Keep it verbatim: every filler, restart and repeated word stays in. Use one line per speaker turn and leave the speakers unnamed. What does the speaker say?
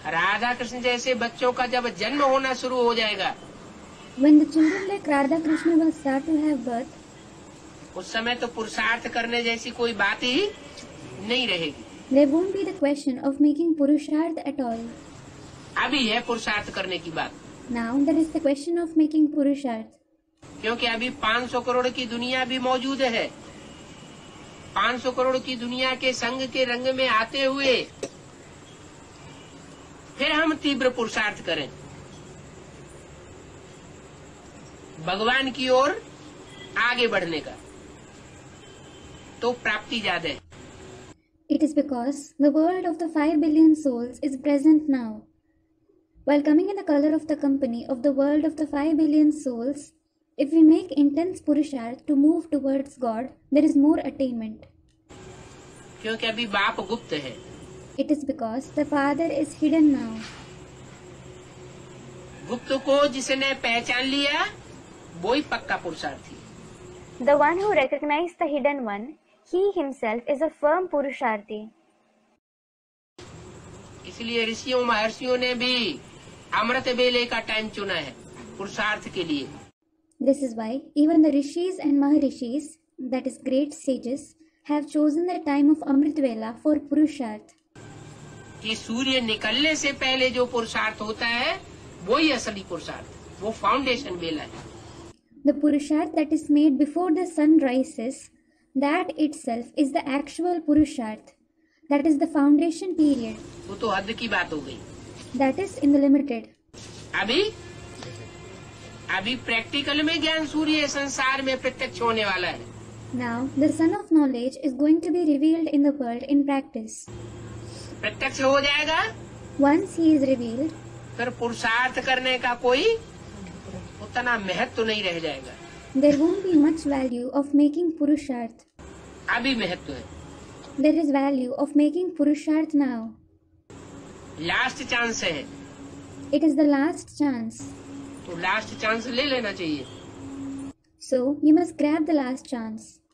राधा कृष्ण जैसे बच्चों का जब जन्म होना शुरू हो जाएगा,
when the children like Radha Krishna will start to have birth,
उस समय तो पुरुषार्थ करने जैसी कोई बात ही नहीं रहेगी।
there won't be the question of making purusharth at all.
अभी है पुरुषार्थ करने की बात।
Now there is the question of making purusharth.
क्योंकि अभी पाँच सौ करोड़ की दुनिया भी मौजूद है। पाँच सौ करोड़ की दुनिया के संग के रंग में आते हुए फिर हम तीव्र पुरुषार्थ करें, भगवान की ओर आगे बढ़ने का, तो प्राप्ति ज्यादा है।
It is because the world of the five billion souls is present now. While coming in the color of the company of the world of the five billion souls, if we make intense purusharth to move towards God, there is more attainment.
क्योंकि अभी बाप गुप्त है।
It is because the Father is hidden now.
गुप्त को जिसने पहचान लिया वो ही पक्का पुरुषार्थी।
The one who recognized the hidden one, he himself is a firm purusharthi.
इसलिए ऋषियों महर्षियों ने भी अमृत वेले का टाइम चुना है पुरुषार्थ के लिए।
This is why even the rishis and maharishis, that is great sages, have chosen the time of Amrit Vela for Purusharth.
कि सूर्य निकलने से पहले जो पुरुषार्थ होता है वही असली पुरुषार्थ, वो फाउंडेशन वेला है।
The Purusharth that is made before the sun rises, that itself is the actual Purusharth. That is the foundation period.
वो तो हद की बात हो गई।
That is in the limited.
अभी अभी प्रैक्टिकल में ज्ञान सूर्य संसार में प्रत्यक्ष होने वाला है।
Now the sun of knowledge is going to be revealed in the world in practice.
प्रत्यक्ष हो जाएगा।
Once he is revealed,
फिर पुरुषार्थ करने का कोई उतना महत्व नहीं रह जाएगा।
there won't be much value of making Purusharth.
अभी महत्व है।
There is value of making Purusharth now.
Last chance है,
It is the last chance.
तो लास्ट चांस ले लेना चाहिए।
So you must grab the last chance.